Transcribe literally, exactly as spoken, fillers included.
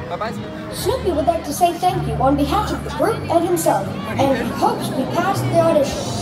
Bye-bye. Snoopy would like to say thank you on behalf of the group and himself, and he hopes we passed the audition.